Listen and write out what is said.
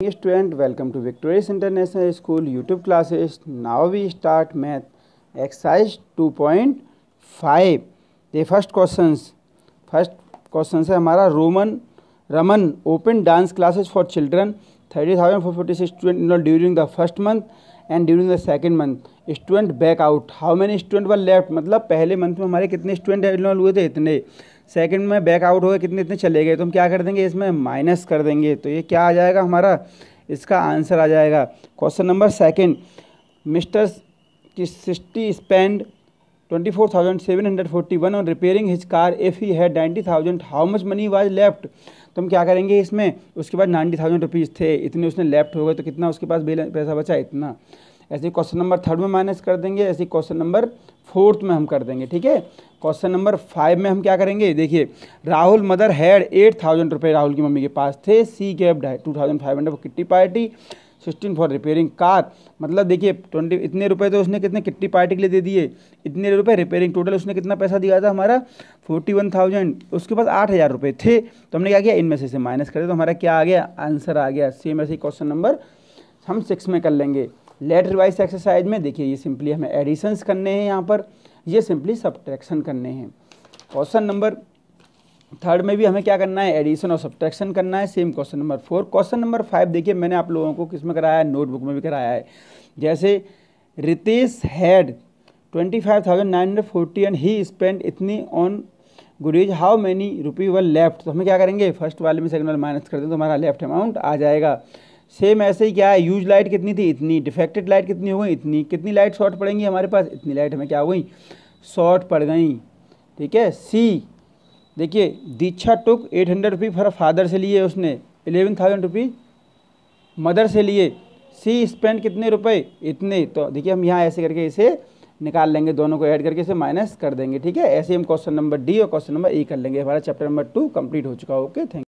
Student, welcome to Victorious International School YouTube classes. Now we start math exercise 2.5. The first question है हमारा Raman open dance classes for children 30,446 students enrolled during the first month and during the second month. Student back out. How many students were left? मतलब पहले month में हमारे कितने student enrol हुए थे? इतने. सेकंड में बैक आउट हो गए, कितने इतने चले गए. तो हम क्या कर देंगे, इसमें माइनस कर देंगे. तो ये क्या आ जाएगा हमारा, इसका आंसर आ जाएगा. Question number second, mister Sisty spend 24,741 on repairing his car if he had 90,000. How much money was left. तो हम क्या करेंगे इसमें, उसके बाद 90,000 रुपीज़ थे, इतने उसने लेफ्ट हो गए, तो कितना उसके पास पैसा बचा, इतना. ऐसे क्वेश्चन नंबर थर्ड में माइनस कर देंगे, ऐसे क्वेश्चन नंबर फोर्थ में हम कर देंगे. ठीक है. क्वेश्चन नंबर 5 में हम क्या करेंगे, देखिए, राहुल मदर हैड 8,000 रुपये राहुल की मम्मी के पास थे. She gived 2,500 for kitty party, 16 for repairing car. मतलब देखिए 20 इतने रुपए तो उसने कितने किट्टी पार्टी के लिए दे दिए, इतने रुपए रिपेयरिंग. टोटल उसने कितना पैसा दिया था हमारा 41,000. उसके पास 8,000 रुपये थे. तो हमने क्या किया, इनमें से माइनस करें तो हमारा क्या आ गया, आंसर आ गया. सेम ऐसे क्वेश्चन नंबर हम 6 में कर लेंगे. लेट रिवाइज एक्सरसाइज में देखिए, ये सिंपली हमें एडिशंस करने हैं, यहाँ पर ये सिंपली सब्ट्रैक्शन करने हैं. क्वेश्चन नंबर थर्ड में भी हमें क्या करना है, एडिशन और सब्ट्रैक्शन करना है. Same question number 4. Question number 5 देखिए, मैंने आप लोगों को किस में कराया है, नोटबुक में भी कराया है. जैसे Ritesh had 25,940 and he spend इतनी on goodies, how many rupee were left. तो हमें क्या करेंगे, फर्स्ट वाले में सेकंड वाले माइनस कर दें तो हमारा लेफ्ट अमाउंट आ जाएगा. सेम ऐसे ही क्या है, यूज लाइट कितनी थी, इतनी. डिफेक्टेड लाइट कितनी हो गई, इतनी. कितनी लाइट शॉर्ट पड़ेंगी हमारे पास, इतनी लाइट हमें क्या हो गई, शॉर्ट पड़ गई. ठीक है. सी देखिए, दीक्षा टुक 800 रुपी फॉर फादर से लिए उसने, 11,000 रुपीज़ मदर से लिए. सी स्पेंड कितने रुपए, इतने. तो देखिए हम यहाँ ऐसे करके इसे निकाल लेंगे, दोनों को ऐड करके इसे माइनस कर देंगे. ठीक है. ऐसे हम क्वेश्चन नंबर डी और क्वेश्चन नंबर ई कर लेंगे. हमारा चैप्टर नंबर 2 कंप्लीट हो चुका है. Okay, thank you.